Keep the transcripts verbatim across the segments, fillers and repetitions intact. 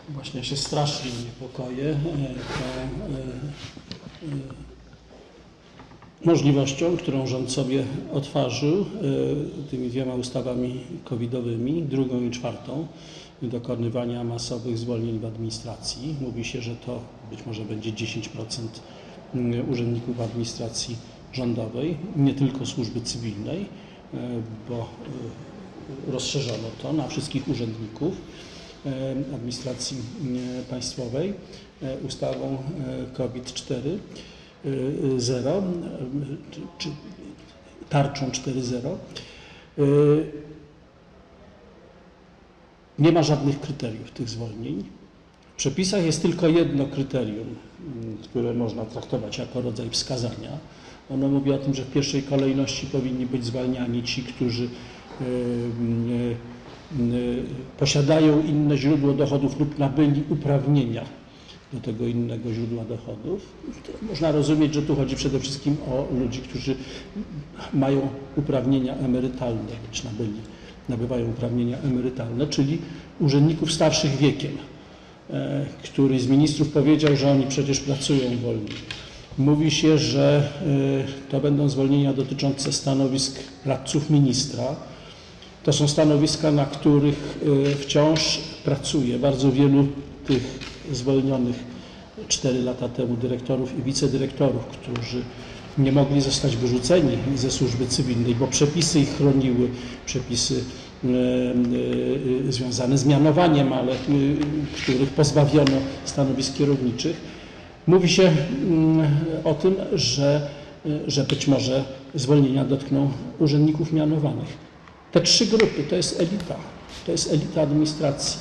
Właśnie ja się strasznie niepokoję tą możliwością, którą rząd sobie otworzył tymi dwiema ustawami covidowymi, drugą i czwartą, dokonywania masowych zwolnień w administracji. Mówi się, że to być może będzie dziesięć procent urzędników administracji rządowej, nie tylko służby cywilnej, bo rozszerzono to na wszystkich urzędników administracji państwowej ustawą COVID cztery zero, czy tarczą cztery zero. Nie ma żadnych kryteriów tych zwolnień. W przepisach jest tylko jedno kryterium, które można traktować jako rodzaj wskazania. Ono mówi o tym, że w pierwszej kolejności powinni być zwalniani ci, którzy posiadają inne źródło dochodów lub nabyli uprawnienia do tego innego źródła dochodów. To można rozumieć, że tu chodzi przede wszystkim o ludzi, którzy mają uprawnienia emerytalne, czy nabyli, nabywają uprawnienia emerytalne, czyli urzędników starszych wiekiem. Któryś z ministrów powiedział, że oni przecież pracują wolniej. Mówi się, że to będą zwolnienia dotyczące stanowisk radców ministra. To są stanowiska, na których wciąż pracuje bardzo wielu tych zwolnionych cztery lata temu dyrektorów i wicedyrektorów, którzy nie mogli zostać wyrzuceni ze służby cywilnej, bo przepisy ich chroniły, przepisy związane z mianowaniem, ale których pozbawiono stanowisk kierowniczych. Mówi się o tym, że, że być może zwolnienia dotkną urzędników mianowanych. Te trzy grupy to jest elita, to jest elita administracji.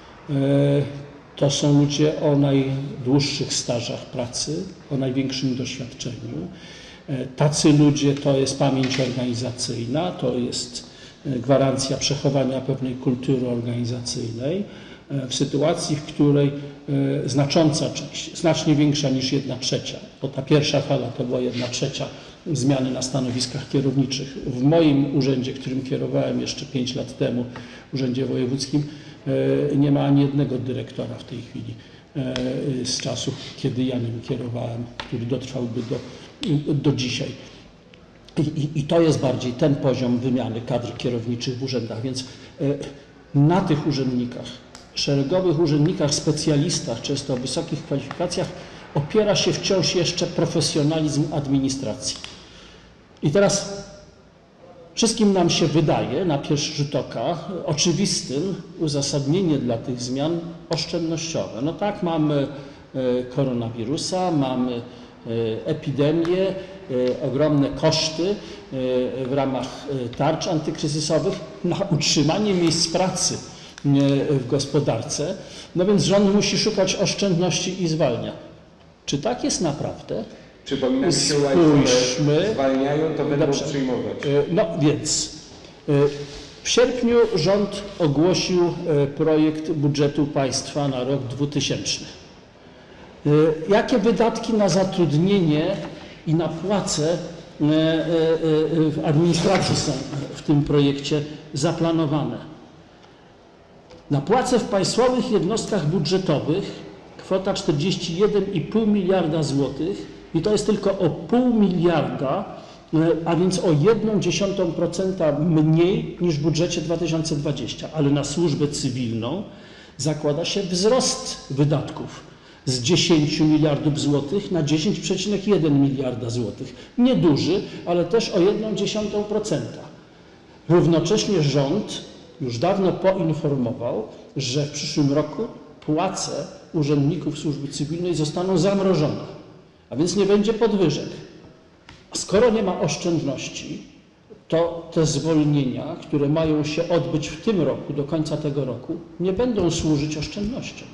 To są ludzie o najdłuższych stażach pracy, o największym doświadczeniu. Tacy ludzie to jest pamięć organizacyjna, to jest gwarancja przechowania pewnej kultury organizacyjnej w sytuacji, w której znacząca część, znacznie większa niż jedna trzecia, bo ta pierwsza fala to była jedna trzecia zmiany na stanowiskach kierowniczych. W moim urzędzie, którym kierowałem jeszcze pięć lat temu, urzędzie wojewódzkim, nie ma ani jednego dyrektora w tej chwili z czasów, kiedy ja nim kierowałem, który dotrwałby do, do dzisiaj. I, i, I to jest bardziej ten poziom wymiany kadr kierowniczych w urzędach, więc na tych urzędnikach, szeregowych urzędnikach, specjalistach, często o wysokich kwalifikacjach, opiera się wciąż jeszcze profesjonalizm administracji. I teraz wszystkim nam się wydaje na pierwszy rzut oka oczywistym uzasadnienie dla tych zmian oszczędnościowe. No tak, mamy koronawirusa, mamy epidemię, ogromne koszty w ramach tarcz antykryzysowych na utrzymanie miejsc pracy w gospodarce. No więc rząd musi szukać oszczędności i zwalnia. Czy tak jest naprawdę? Przypominam, że Spójrzmy, zwalniają, to będą dobrze, przyjmować. No więc w sierpniu rząd ogłosił projekt budżetu państwa na rok dwutysięczny. Jakie wydatki na zatrudnienie i na płace w administracji są w tym projekcie zaplanowane? Na płace w państwowych jednostkach budżetowych kwota czterdzieści jeden i pół miliarda złotych i to jest tylko o pół miliarda, a więc o jedną dziesiątą procenta mniej niż w budżecie dwa tysiące dwudziestym, ale na służbę cywilną zakłada się wzrost wydatków z dziesięciu miliardów złotych na dziesięć przecinek jeden miliarda złotych. Nieduży, ale też o jedną dziesiątą procenta. Równocześnie rząd już dawno poinformował, że w przyszłym roku płace urzędników służby cywilnej zostaną zamrożone, a więc nie będzie podwyżek. A skoro nie ma oszczędności, to te zwolnienia, które mają się odbyć w tym roku, do końca tego roku, nie będą służyć oszczędnościom.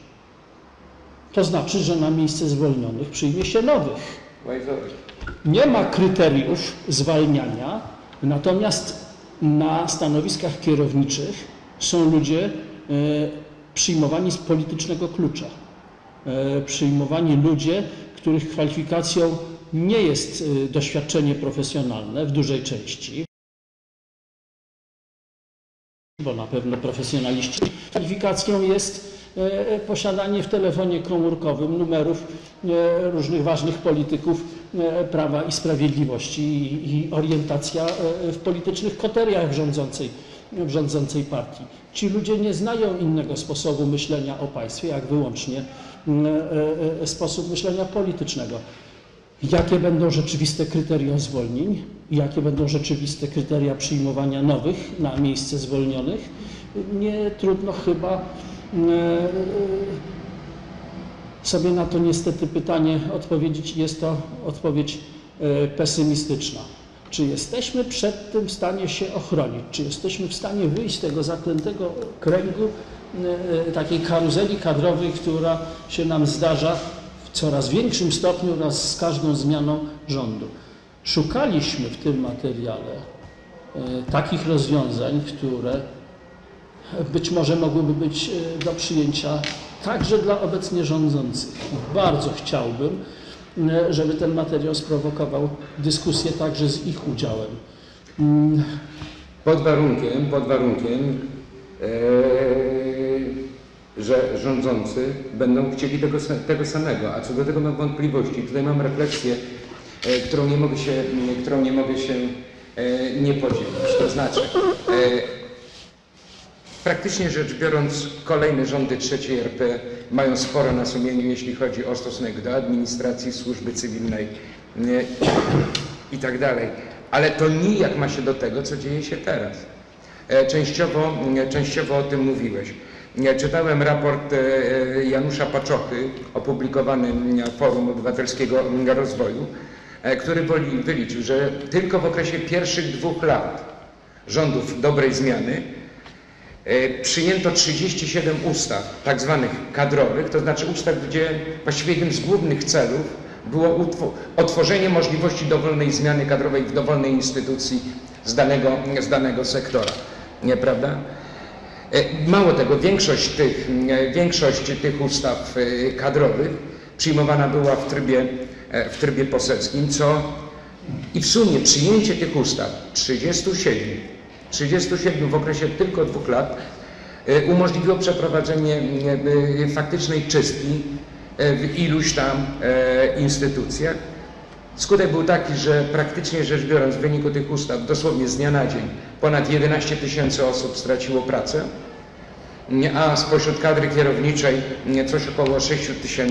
To znaczy, że na miejsce zwolnionych przyjmie się nowych. Nie ma kryteriów zwalniania, natomiast na stanowiskach kierowniczych są ludzie przyjmowani z politycznego klucza. Przyjmowani ludzie, których kwalifikacją nie jest doświadczenie profesjonalne w dużej części. bo na pewno profesjonaliści. Kwalifikacją jest e, posiadanie w telefonie komórkowym numerów e, różnych ważnych polityków e, Prawa i Sprawiedliwości i, i orientacja e, w politycznych koteriach rządzącej, w rządzącej partii. Ci ludzie nie znają innego sposobu myślenia o państwie, jak wyłącznie e, e, sposób myślenia politycznego. Jakie będą rzeczywiste kryteria zwolnień, jakie będą rzeczywiste kryteria przyjmowania nowych na miejsce zwolnionych, nie trudno chyba sobie na to niestety pytanie odpowiedzieć. Jest to odpowiedź pesymistyczna. Czy jesteśmy przed tym w stanie się ochronić? Czy jesteśmy w stanie wyjść z tego zaklętego kręgu takiej karuzeli kadrowej, która się nam zdarza w coraz większym stopniu wraz z każdą zmianą rządu? Szukaliśmy w tym materiale e, takich rozwiązań, które być może mogłyby być e, do przyjęcia także dla obecnie rządzących. Bardzo chciałbym, e, żeby ten materiał sprowokował dyskusję także z ich udziałem. Mm. Pod warunkiem, pod warunkiem e, że rządzący będą chcieli tego, tego samego, a co do tego mam wątpliwości. Tutaj mam refleksję, e, którą nie mogę się, którą nie, mogę się e, nie podzielić. To znaczy, e, praktycznie rzecz biorąc, kolejne rządy trzeciej R P mają sporo na sumieniu, jeśli chodzi o stosunek do administracji, służby cywilnej nie, i tak dalej. Ale to nijak ma się do tego, co dzieje się teraz. E, częściowo, częściowo o tym mówiłeś. Czytałem raport Janusza Paczochy opublikowany w Forum Obywatelskiego Rozwoju, który wyliczył, że tylko w okresie pierwszych dwóch lat rządów dobrej zmiany przyjęto trzydzieści siedem ustaw tak zwanych kadrowych, to znaczy ustaw, gdzie właściwie jednym z głównych celów było otworzenie możliwości dowolnej zmiany kadrowej w dowolnej instytucji z danego, z danego sektora. Nieprawda? Mało tego, większość tych, większość tych ustaw kadrowych przyjmowana była w trybie, w trybie poselskim, co i w sumie przyjęcie tych ustaw trzydziestu siedmiu, trzydziestu siedmiu w okresie tylko dwóch lat umożliwiło przeprowadzenie faktycznej czystki w iluś tam instytucjach. Skutek był taki, że praktycznie rzecz biorąc w wyniku tych ustaw dosłownie z dnia na dzień ponad jedenaście tysięcy osób straciło pracę, a spośród kadry kierowniczej coś około sześć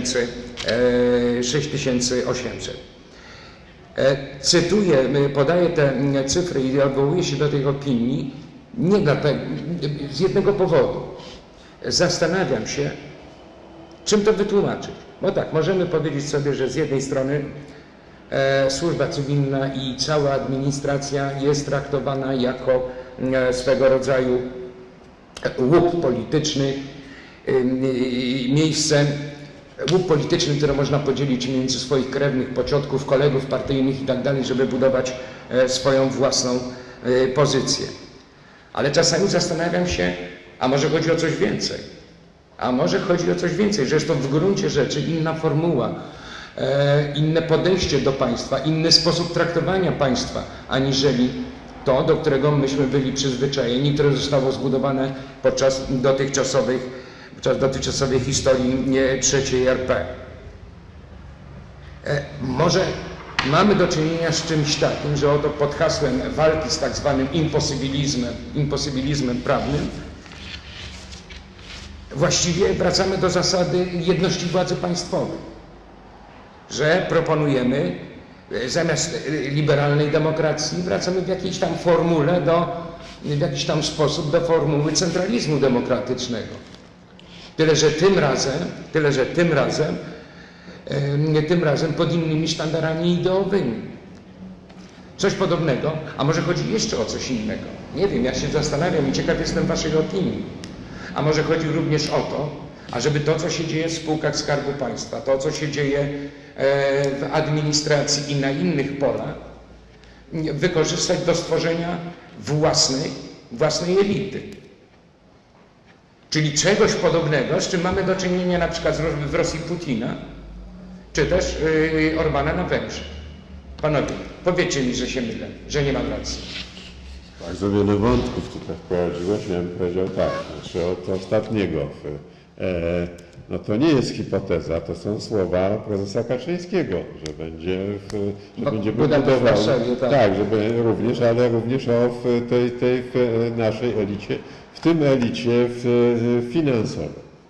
tysięcy osiemset. Cytuję, podaję te cyfry i odwołuję się do tych opinii nie dlatego, z jednego powodu. Zastanawiam się, czym to wytłumaczyć. Bo tak, możemy powiedzieć sobie, że z jednej strony e, służba cywilna i cała administracja jest traktowana jako e, swego rodzaju łup polityczny, e, miejsce, łup polityczny, które można podzielić między swoich krewnych, pociotków, kolegów partyjnych i tak dalej, żeby budować e, swoją własną e, pozycję. Ale czasami zastanawiam się, a może chodzi o coś więcej? A może chodzi o coś więcej, że jest to w gruncie rzeczy inna formuła, e, inne podejście do państwa, inny sposób traktowania państwa, aniżeli to, do którego myśmy byli przyzwyczajeni, które zostało zbudowane podczas dotychczasowych, podczas dotychczasowej historii trzeciej R P. E, może mamy do czynienia z czymś takim, że oto pod hasłem walki z tak zwanym imposybilizmem, imposybilizmem prawnym właściwie wracamy do zasady jedności władzy państwowej, że proponujemy zamiast liberalnej demokracji wracamy w jakiejś tam formule, do, w jakiś tam sposób do formuły centralizmu demokratycznego. Tyle, że tym razem, tyle, że tym razem, e, tym razem pod innymi sztandarami ideowymi. Coś podobnego, a może chodzi jeszcze o coś innego. Nie wiem, ja się zastanawiam i ciekaw jestem waszej opinii. A może chodzi również o to, ażeby to, co się dzieje w spółkach Skarbu Państwa, to, co się dzieje w administracji i na innych polach, wykorzystać do stworzenia własnej, własnej elity. Czyli czegoś podobnego, z czym mamy do czynienia na przykład w Rosji Putina, czy też Orbana na Węgrzech. Panowie, powiedzcie mi, że się mylę, że nie mam racji. Bardzo wiele wątków tutaj wprowadziłeś. Ja bym powiedział tak, znaczy od ostatniego. E, no to nie jest hipoteza, to są słowa prezesa Kaczyńskiego, że będzie, w, że No, będzie Budapeszt, budował, Warszawie, tak. tak, żeby również, ale również o w tej, tej w naszej elicie, w tym elicie w, finansowej.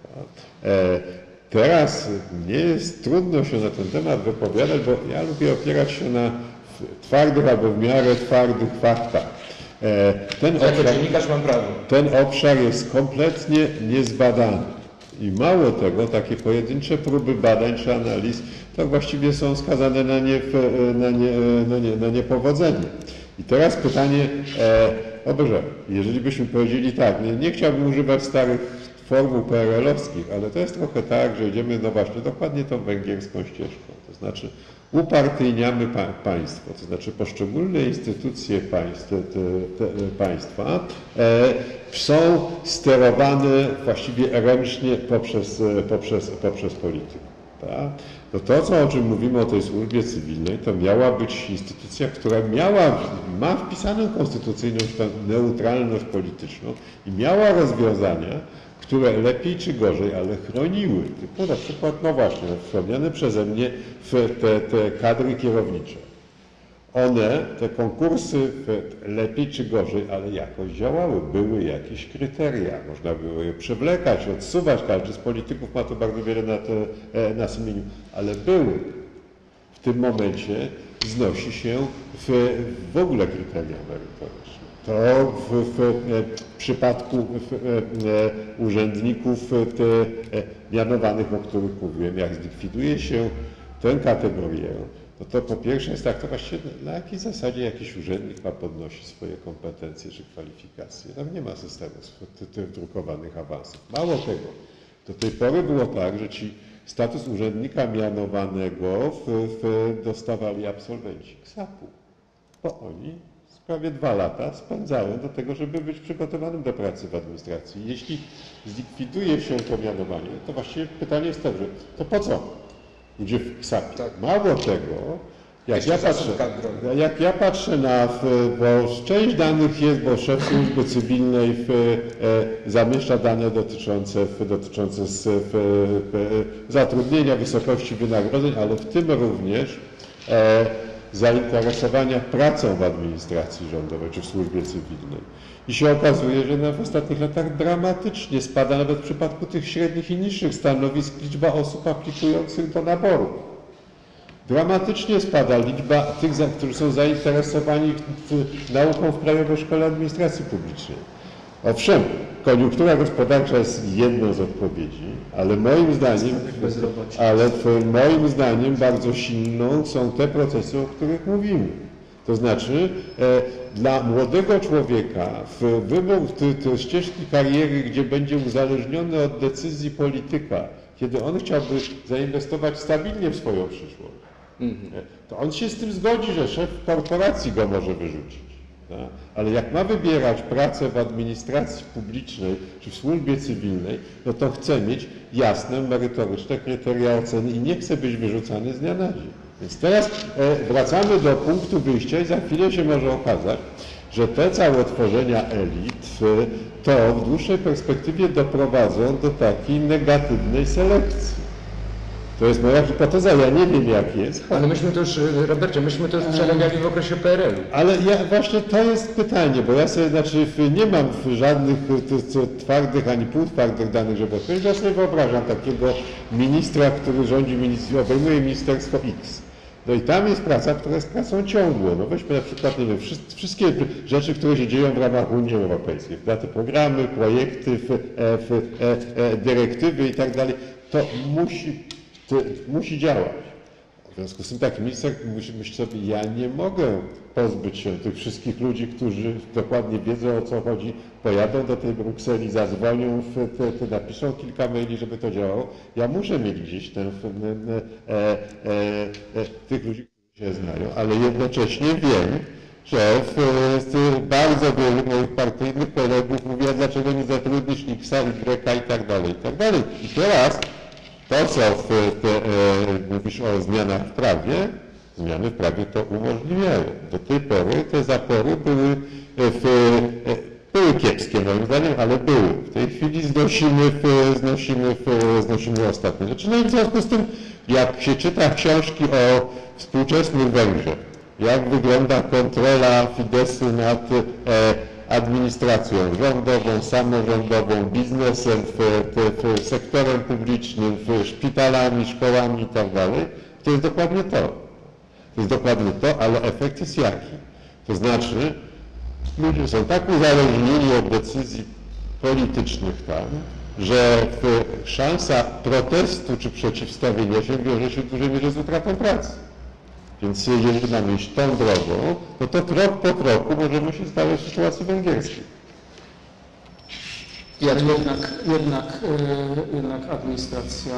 E, teraz nie jest trudno się na ten temat wypowiadać, bo ja lubię opierać się na twardych albo w miarę twardych faktach. Ten Jako obszar, dziennikarz mam prawo. ten obszar jest kompletnie niezbadany. I mało tego, takie pojedyncze próby badań czy analiz, to właściwie są skazane na, nie, na, nie, na, nie, na niepowodzenie. I teraz pytanie, e, o Boże, jeżeli byśmy powiedzieli tak, nie, nie chciałbym używać starych formuł P R L-owskich, ale to jest trochę tak, że idziemy, no właśnie, dokładnie tą węgierską ścieżką. To znaczy upartyjniamy pa państwo, to znaczy poszczególne instytucje państw, te, te, te państwa e, są sterowane właściwie ręcznie poprzez, poprzez, poprzez politykę. Tak? No to, co, o czym mówimy o tej służbie cywilnej, to miała być instytucja, która miała, ma wpisaną konstytucyjną neutralność polityczną i miała rozwiązania, które lepiej czy gorzej, ale chroniły. Typu na przykład, no właśnie, wspomniane przeze mnie te, te kadry kierownicze. One, te konkursy lepiej czy gorzej, ale jakoś działały. Były jakieś kryteria, można było je przewlekać, odsuwać. Każdy z polityków ma to bardzo wiele na, te, na sumieniu, ale były. W tym momencie znosi się w, w ogóle kryteria merytoryczne. To w, w, w przypadku w, w, urzędników te, mianowanych, o których mówiłem, jak zlikwiduje się tę kategorię, no to po pierwsze jest tak, to właściwie na jakiej zasadzie jakiś urzędnik ma podnosić swoje kompetencje czy kwalifikacje. Tam nie ma systemu tych drukowanych awansów. Mało tego, do tej pory było tak, że ci status urzędnika mianowanego w, w dostawali absolwenci ksapu, bo oni prawie dwa lata spędzają do tego, żeby być przygotowanym do pracy w administracji. Jeśli zlikwiduje się to mianowanie, to właściwie pytanie jest to, że to po co? Ludzie w ksapie. Tak. Mało tego, jak ja, patrzę, jak ja patrzę na, bo część danych jest, bo szef służby cywilnej w, e, zamieszcza dane dotyczące, w, dotyczące z, w, w, zatrudnienia, wysokości wynagrodzeń, ale w tym również e, zainteresowania pracą w administracji rządowej czy w służbie cywilnej. I się okazuje, że w ostatnich latach dramatycznie spada nawet w przypadku tych średnich i niższych stanowisk liczba osób aplikujących do naboru. Dramatycznie spada liczba tych, którzy są zainteresowani nauką w Krajowej Szkole Administracji Publicznej. Owszem, koniunktura gospodarcza jest jedną z odpowiedzi, ale moim zdaniem, ale moim zdaniem bardzo silną są te procesy, o których mówimy. To znaczy e, dla młodego człowieka w wybór te, te ścieżki kariery, gdzie będzie uzależniony od decyzji polityka, kiedy on chciałby zainwestować stabilnie w swoją przyszłość, mm-hmm. to on się z tym zgodzi, że szef korporacji go może wyrzucić. Tak? Ale jak ma wybierać pracę w administracji publicznej czy w służbie cywilnej, no to chce mieć jasne, merytoryczne kryteria oceny i nie chce być wyrzucany z dnia na dzień. Więc teraz e, wracamy do punktu wyjścia i za chwilę się może okazać, że te całe tworzenia elit to w dłuższej perspektywie doprowadzą do takiej negatywnej selekcji. To jest moja hipoteza, ja nie wiem jak jest. Ale myśmy to już, Robercie, myśmy to już przerabiali w okresie P R L u. Ale ja, właśnie to jest pytanie, bo ja sobie, znaczy nie mam żadnych twardych ani półtwardych danych, żeby odpowiedzieć. Ja sobie wyobrażam takiego ministra, który rządzi, obejmuje ministerstwo X. No i tam jest praca, która jest pracą ciągłą. No weźmy na przykład, nie wiem, wszystkie rzeczy, które się dzieją w ramach Unii Europejskiej, te programy, projekty, w, w, e, e, dyrektywy i tak dalej, to musi, to musi działać. W związku z tym taki minister musi myśleć sobie, ja nie mogę pozbyć się tych wszystkich ludzi, którzy dokładnie wiedzą, o co chodzi, pojadą do tej Brukseli, zadzwonią, w te, te napiszą kilka maili, żeby to działało. Ja muszę mieć gdzieś ten, e, e, e, tych ludzi, którzy się znają, ale jednocześnie wiem, że w, w bardzo wielu moich partyjnych kolegów mówi, a dlaczego nie zatrudnisz X-a, Y i tak dalej, i tak dalej. I teraz to, co w, te, e, mówisz o zmianach w prawie, zmiany w prawie to umożliwiają. Do tej pory te zapory były w, były kiepskie moim zdaniem, ale były. W tej chwili znosimy, znosimy, znosimy ostatnie rzeczy. No i w związku z tym, jak się czyta książki o współczesnych Węgrzech, jak wygląda kontrola Fideszu nad administracją rządową, samorządową, biznesem, w, w, w sektorem publicznym, w szpitalami, szkołami itd., to jest dokładnie to. To jest dokładnie to, ale efekt jest jaki? To znaczy, ludzie są tak uzależnieni od decyzji politycznych tam, że szansa protestu czy przeciwstawienia się wiąże się w dużej mierze z utratą pracy. Więc jeżeli mamy iść tą drogą, no to krok po kroku możemy się znaleźć w sytuacji węgierskiej. Jednak, jednak, jednak administracja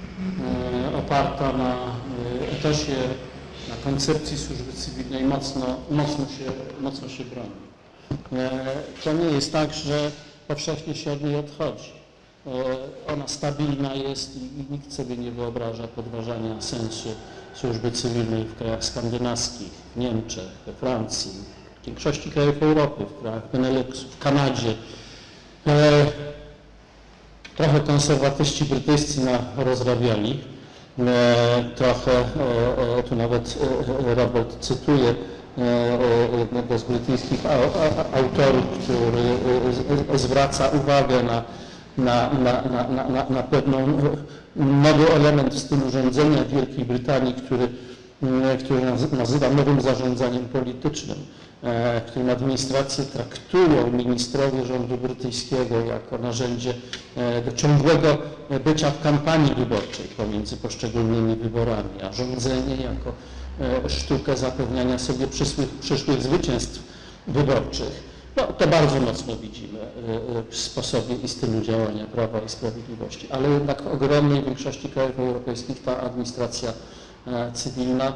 oparta na etosie, na koncepcji służby cywilnej mocno, mocno, się, mocno się broni. To nie jest tak, że powszechnie się od niej odchodzi. Ona stabilna jest i nikt sobie nie wyobraża podważania sensu służby cywilnej w krajach skandynawskich, w Niemczech, we Francji, w większości krajów Europy, w krajach Beneluxu, w Kanadzie. E, trochę konserwatyści brytyjscy rozrabiali, e, trochę, e, tu nawet e, Robert cytuje e, jednego z brytyjskich autorów, który zwraca uwagę na Na, na, na, na, na pewną nowy element w stylu rządzenia w Wielkiej Brytanii, który, który nazywa nowym zarządzaniem politycznym, w którym administrację traktują ministrowie rządu brytyjskiego jako narzędzie do ciągłego bycia w kampanii wyborczej pomiędzy poszczególnymi wyborami, a rządzenie jako sztukę zapewniania sobie przyszłych, przyszłych zwycięstw wyborczych. No, to bardzo mocno widzimy w sposobie i stylu działania Prawa i Sprawiedliwości, ale jednak w ogromnej większości krajów europejskich ta administracja cywilna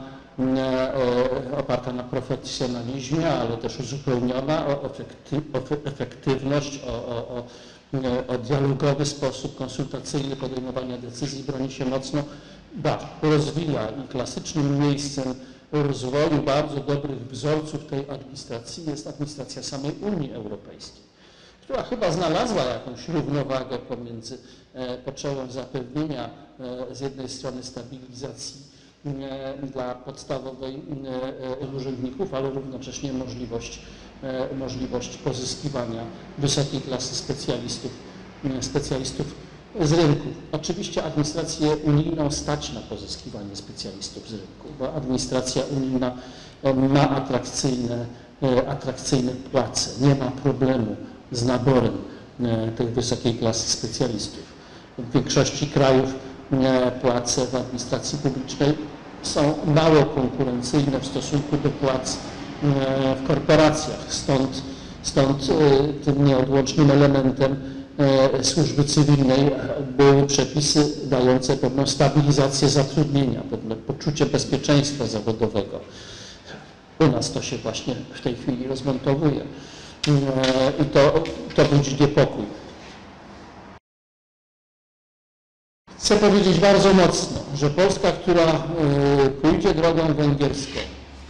oparta na profesjonalizmie, ale też uzupełniona o, efekty, o efektywność, o, o, o, o dialogowy sposób konsultacyjny podejmowania decyzji broni się mocno, ba, rozwija i klasycznym miejscem rozwoju bardzo dobrych wzorców tej administracji jest administracja samej Unii Europejskiej, która chyba znalazła jakąś równowagę pomiędzy potrzebą zapewnienia z jednej strony stabilizacji dla podstawowej urzędników, ale równocześnie możliwość, możliwość pozyskiwania wysokiej klasy specjalistów, specjalistów z rynku. Oczywiście administrację unijną stać na pozyskiwanie specjalistów z rynku, bo administracja unijna ma atrakcyjne, atrakcyjne płace, nie ma problemu z naborem tej wysokiej klasy specjalistów. W większości krajów płace w administracji publicznej są mało konkurencyjne w stosunku do płac w korporacjach. Stąd, stąd tym nieodłącznym elementem służby cywilnej były przepisy dające pewną stabilizację zatrudnienia, pewne poczucie bezpieczeństwa zawodowego. U nas to się właśnie w tej chwili rozmontowuje i to, to budzi niepokój. Chcę powiedzieć bardzo mocno, że Polska, która pójdzie drogą węgierską,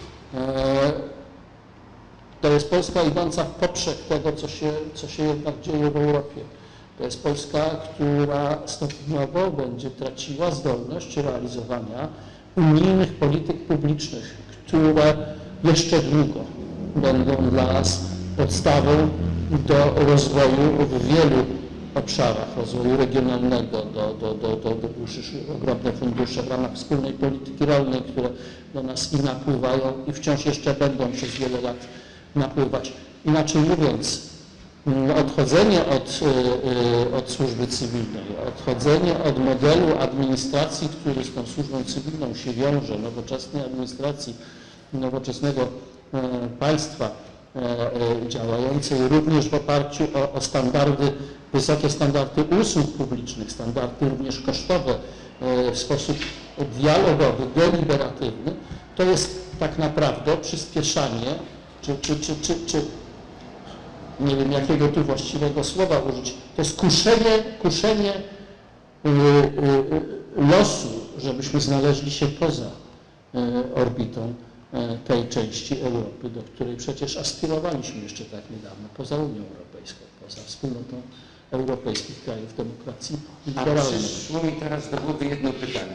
to jest Polska idąca w poprzek tego, co się, co się jednak dzieje w Europie. To jest Polska, która stopniowo będzie traciła zdolność realizowania unijnych polityk publicznych, które jeszcze długo będą dla nas podstawą do rozwoju w wielu obszarach, rozwoju regionalnego, do, do, do, do, do ogromne fundusze w ramach wspólnej polityki rolnej, które do nas i napływają i wciąż jeszcze będą przez wiele lat napływać. Inaczej mówiąc, odchodzenie od, od służby cywilnej, odchodzenie od modelu administracji, który z tą służbą cywilną się wiąże, nowoczesnej administracji, nowoczesnego państwa działającej również w oparciu o, o standardy, wysokie standardy usług publicznych, standardy również kosztowe w sposób dialogowy, deliberatywny, to jest tak naprawdę przyspieszanie, czy, czy, czy, czy, czy nie wiem jakiego tu właściwego słowa użyć, to jest kuszenie, kuszenie yy, yy, losu, żebyśmy znaleźli się poza yy, orbitą tej części Europy, do której przecież aspirowaliśmy jeszcze tak niedawno, poza Unią Europejską, poza wspólnotą europejskich krajów demokracji A liberalnej. przyszło mi teraz do głowy jedno pytanie.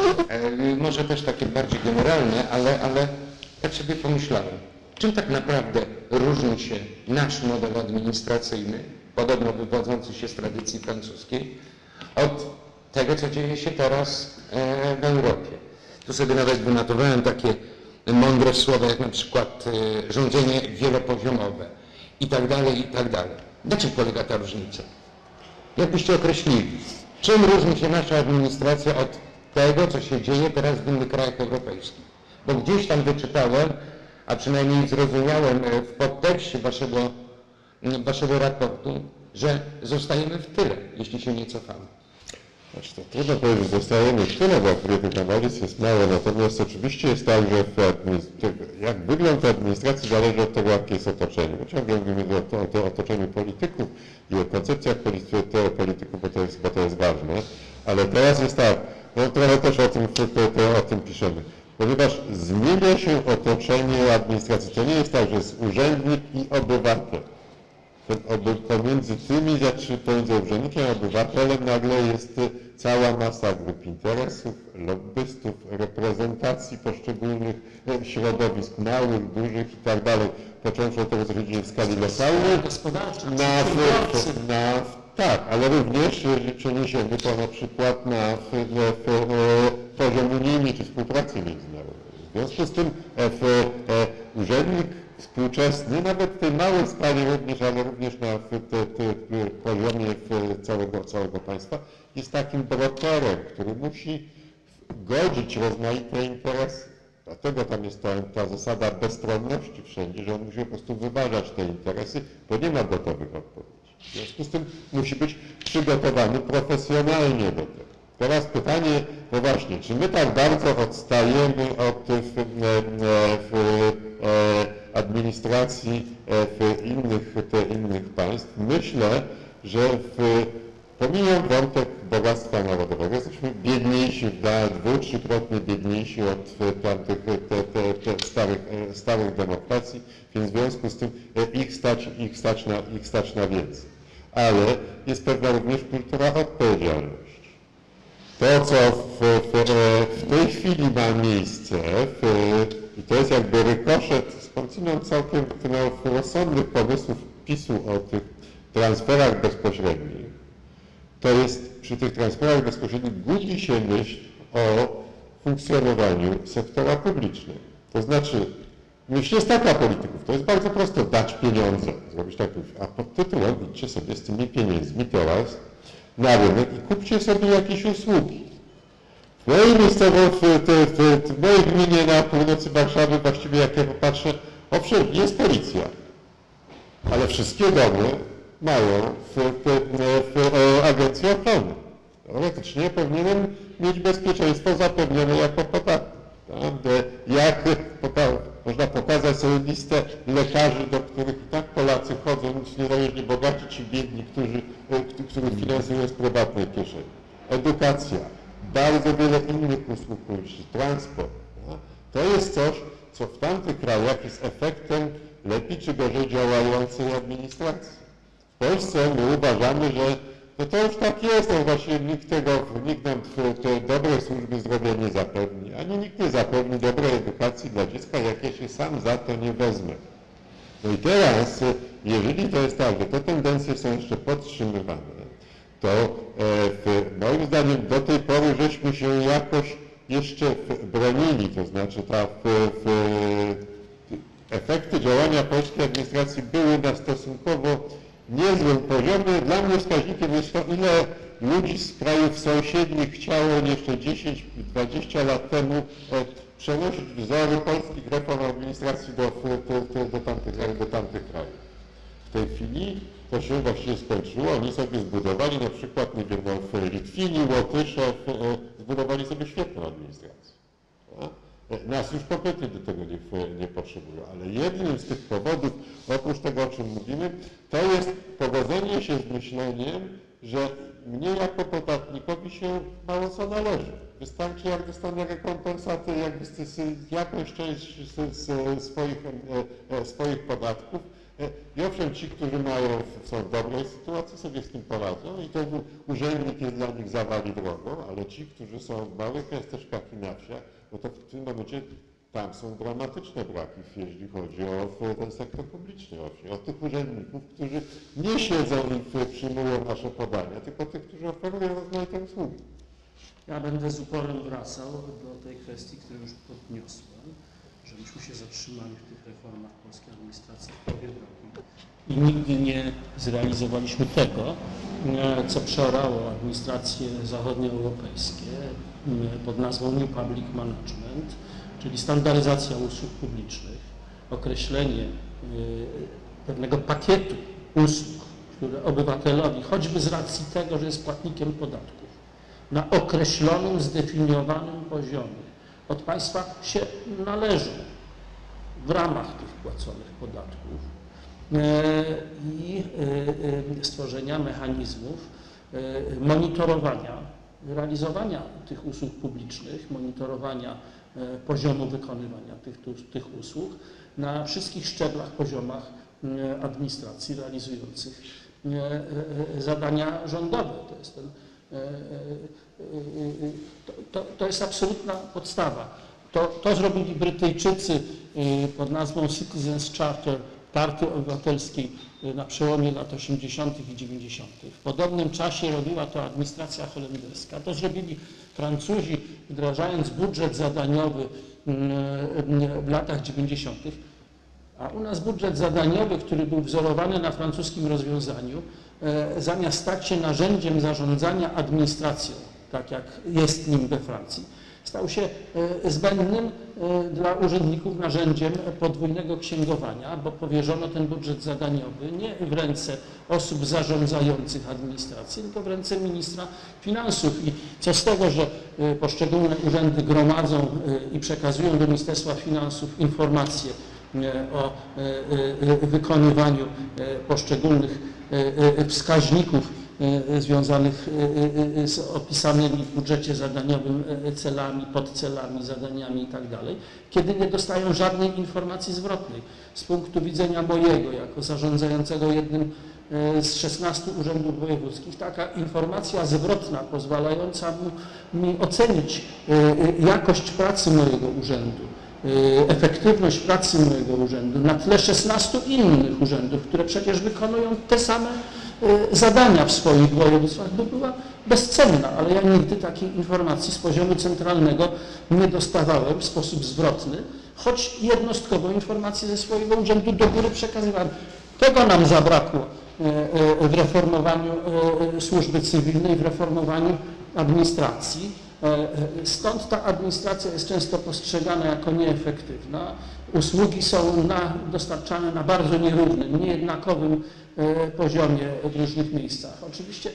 E, może też takie bardziej generalne, ale, ale tak sobie pomyślałem. Czym tak naprawdę różni się nasz model administracyjny, podobno wywodzący się z tradycji francuskiej, od tego, co dzieje się teraz e, w Europie? Tu sobie nawet wynotowałem takie mądre słowa, jak na przykład e, rządzenie wielopoziomowe i tak dalej, i tak dalej. Na czym polega ta różnica? Jak byście określili, czym różni się nasza administracja od tego, co się dzieje teraz w innych krajach europejskich? Bo gdzieś tam wyczytałem, a przynajmniej zrozumiałem w podtekście waszego, waszego raportu, że zostajemy w tyle, jeśli się nie cofamy. Znaczy, to trudno powiedzieć, że zostajemy w tyle, bo tych analiz jest mało, natomiast oczywiście jest tak, że w jak wygląd administracji zależy od tego, jakie jest otoczenie. Bo ciągle mówimy o, o, o otoczeniu polityków i o koncepcjach polityków, bo to jest, bo to jest ważne, ale teraz jest tak, no trochę też o tym, o tym piszemy. Ponieważ zmienia się otoczenie administracji. To nie jest tak, że jest urzędnik i obywatel. Ten pomiędzy tymi, znaczy pomiędzy urzędnikiem a obywatelem nagle jest cała masa grup interesów, lobbystów, reprezentacji poszczególnych środowisk, małych, dużych i tak dalej. Począwszy od tego, co się dzieje w skali lokalnej, na, na, tak, ale również, jeżeli przeniesiemy to na przykład na w, w, w, poziom unijny czy współpracy międzynarodowej. W związku z tym w, w, urzędnik współczesny, nawet w tej małej skali również, ale również na w, te, te, w poziomie w całego, całego państwa, jest takim brokerem, który musi godzić rozmaite interesy. Dlatego tam jest ta, ta zasada bezstronności wszędzie, że on musi po prostu wyważać te interesy, bo nie ma gotowych odpowiedzi. W związku z tym musi być przygotowany profesjonalnie do tego. Teraz pytanie, no właśnie, czy my tak bardzo odstajemy od w, w, w administracji w innych, te innych państw? Myślę, że w, pomijam wątek bogactwa narodowego, jesteśmy biedniejsi, dwu, trzykrotnie biedniejsi od tamtych te, te, te starych, starych demokracji, więc w związku z tym ich stać, ich stać, na, ich stać na więcej. Ale jest pewna również kultura odpowiedzialności. To, co w, w, w tej chwili ma miejsce, w, i to jest jakby rykoszet skądinąd całkiem no, rozsądnych pomysłów PiSu o tych transferach bezpośrednich, to jest przy tych transferach bezpośrednich gubi się myśl o funkcjonowaniu sektora publicznego. To znaczy, myśl jest taka polityków, to jest bardzo prosto dać pieniądze, zrobić tak, a pod tytułem idźcie sobie z tymi pieniędzmi teraz na rynek i kupcie sobie jakieś usługi. W mojej miejscowości, w, w, w mojej gminie na północy Warszawy, właściwie jak ja popatrzę, owszem, jest policja, ale wszystkie domy mają w, w, w agencji ochrony. Teoretycznie powinienem mieć bezpieczeństwo zapewnione jako podatnik. Jak poka można pokazać sobie listę lekarzy, do których i tak Polacy chodzą, nic niezależnie bogaci czy biedni, którzy, których finansują z prywatnej kieszeni. Edukacja, bardzo wiele innych usług publicznych, transport. No? To jest coś, co w tamtych krajach jest efektem lepiej czy gorzej działającej administracji. W Polsce my uważamy, że no to już tak jest, no właśnie nikt tego, nikt nam te dobre służby zdrowia nie zapewni, ani nikt nie zapewni dobrej edukacji dla dziecka, jak ja się sam za to nie wezmę. No i teraz, jeżeli to jest tak, że te tendencje są jeszcze podtrzymywane, to e, w, moim zdaniem do tej pory żeśmy się jakoś jeszcze bronili, to znaczy ta w, w, efekty działania polskiej administracji były na stosunkowo niezłym poziomie. Dla mnie wskaźnikiem jest to, ile ludzi z krajów sąsiednich chciało jeszcze dziesięć dwadzieścia lat temu przenosić wzory polskich reform administracji do, do, do, do, tamtych, do tamtych krajów. W tej chwili to się właściwie skończyło. Oni sobie zbudowali na przykład, nie wiem, no, Litwini, Łotysze zbudowali sobie świetną administrację. Nas już kompletnie do tego nie, nie potrzebują, ale jednym z tych powodów, oprócz tego, o czym mówimy, to jest pogodzenie się z myśleniem, że mnie jako podatnikowi się mało co należy. Wystarczy, jak dostanę rekompensatę, jakby z, z, jakąś część z, z swoich, e, swoich podatków. E, I owszem, ci, którzy mają, są w dobrej sytuacji, sobie z tym poradzą i ten urzędnik jest dla nich zawali drogą, ale ci, którzy są w małych miasteczkach i na wsiach, no to w tym momencie tam są dramatyczne braki, jeśli chodzi o ten sektor publiczny, o tych urzędników, którzy nie siedzą i przyjmują nasze podania, tylko tych, którzy oferują rozmaite usługi. Ja będę z uporem wracał do tej kwestii, którą już podniosłem, że myśmy się zatrzymali w tych reformach polskiej administracji w połowie drogi i nigdy nie zrealizowaliśmy tego, co przeorało administracje zachodnioeuropejskie pod nazwą New Public Management, czyli standaryzacja usług publicznych, określenie pewnego pakietu usług, które obywatelowi, choćby z racji tego, że jest płatnikiem podatków, na określonym, zdefiniowanym poziomie od państwa się należą w ramach tych płaconych podatków i stworzenia mechanizmów monitorowania, realizowania tych usług publicznych, monitorowania poziomu wykonywania tych, tych usług na wszystkich szczeblach, poziomach administracji realizujących zadania rządowe. To jest, ten, to, to, to jest absolutna podstawa. To, to zrobili Brytyjczycy pod nazwą Citizens Charter Partii Obywatelskiej na przełomie lat osiemdziesiątych i dziewięćdziesiątych. W podobnym czasie robiła to administracja holenderska. To zrobili Francuzi, wdrażając budżet zadaniowy w latach dziewięćdziesiątych. A u nas budżet zadaniowy, który był wzorowany na francuskim rozwiązaniu, zamiast stać się narzędziem zarządzania administracją, tak jak jest nim we Francji, stał się zbędnym dla urzędników narzędziem podwójnego księgowania, bo powierzono ten budżet zadaniowy nie w ręce osób zarządzających administrację, tylko w ręce ministra finansów. I co z tego, że poszczególne urzędy gromadzą i przekazują do Ministerstwa Finansów informacje o wykonywaniu poszczególnych wskaźników związanych z opisanymi w budżecie zadaniowym celami, podcelami, zadaniami itd., kiedy nie dostają żadnej informacji zwrotnej. Z punktu widzenia mojego, jako zarządzającego jednym z szesnastu urzędów wojewódzkich, taka informacja zwrotna pozwalająca mi ocenić jakość pracy mojego urzędu, efektywność pracy mojego urzędu na tle szesnastu innych urzędów, które przecież wykonują te same zadania w swoich województwach, by była bezcenna, ale ja nigdy takiej informacji z poziomu centralnego nie dostawałem w sposób zwrotny, choć jednostkowo informacje ze swojego urzędu do góry przekazywałem. Tego nam zabrakło w reformowaniu służby cywilnej, w reformowaniu administracji. Stąd ta administracja jest często postrzegana jako nieefektywna. Usługi są na, dostarczane na bardzo nierównym, niejednakowym poziomie w różnych miejscach. Oczywiście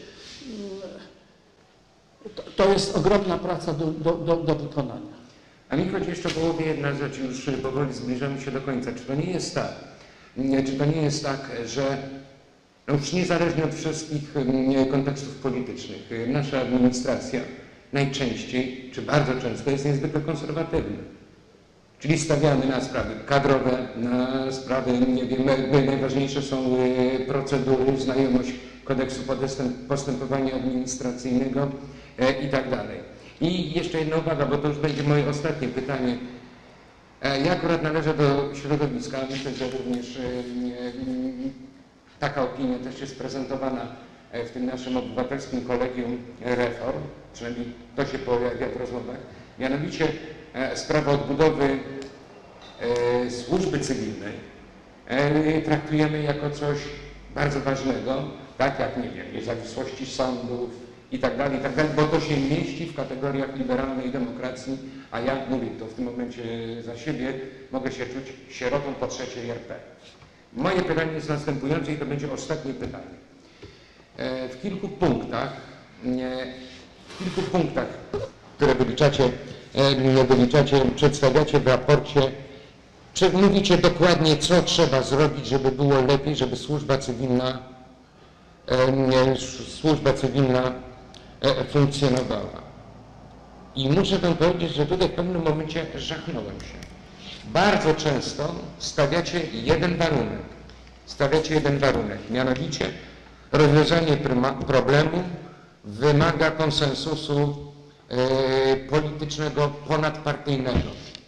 to, to jest ogromna praca do, do, do, do wykonania. A mi chodzi jeszcze o połowie jedna rzecz, już powoli zbliżamy się do końca. Czy to nie jest tak, czy to nie jest tak, że już niezależnie od wszystkich kontekstów politycznych, nasza administracja najczęściej, czy bardzo często jest niezwykle konserwatywna. Czyli stawiamy na sprawy kadrowe, na sprawy, nie wiem, najważniejsze są procedury, znajomość kodeksu postępowania administracyjnego i tak dalej. I jeszcze jedna uwaga, bo to już będzie moje ostatnie pytanie. Ja akurat należę do środowiska, myślę, że również taka opinia też jest prezentowana w tym naszym obywatelskim kolegium reform, przynajmniej to się pojawia w rozmowach, mianowicie sprawę odbudowy służby cywilnej traktujemy jako coś bardzo ważnego, tak jak, nie wiem, niezawisłości sądów i tak dalej, i tak dalej, bo to się mieści w kategoriach liberalnej demokracji, a ja mówię to w tym momencie za siebie, mogę się czuć sierotą po trzeciej R P. Moje pytanie jest następujące i to będzie ostatnie pytanie. W kilku punktach, w kilku punktach, które wyliczacie, wyliczacie, przedstawiacie w raporcie, mówicie dokładnie, co trzeba zrobić, żeby było lepiej, żeby służba cywilna e, służba cywilna e, funkcjonowała. I muszę wam powiedzieć, że tutaj w pewnym momencie żachnąłem się. Bardzo często stawiacie jeden warunek. Stawiacie jeden warunek, mianowicie rozwiązanie problemu wymaga konsensusu e, politycznego, ponadpartyjnego.